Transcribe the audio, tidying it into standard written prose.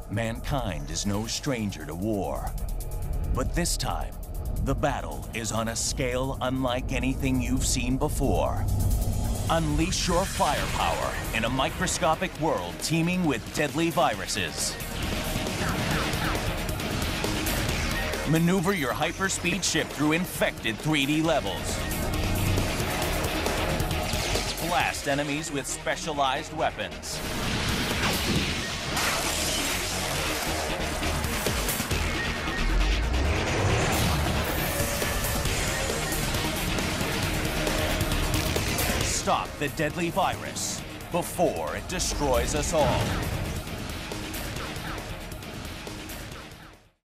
Mankind is no stranger to war. But this time, the battle is on a scale unlike anything you've seen before. Unleash your firepower in a microscopic world teeming with deadly viruses. Maneuver your hyperspeed ship through infected 3D levels. Blast enemies with specialized weapons. Stop the deadly virus before it destroys us all.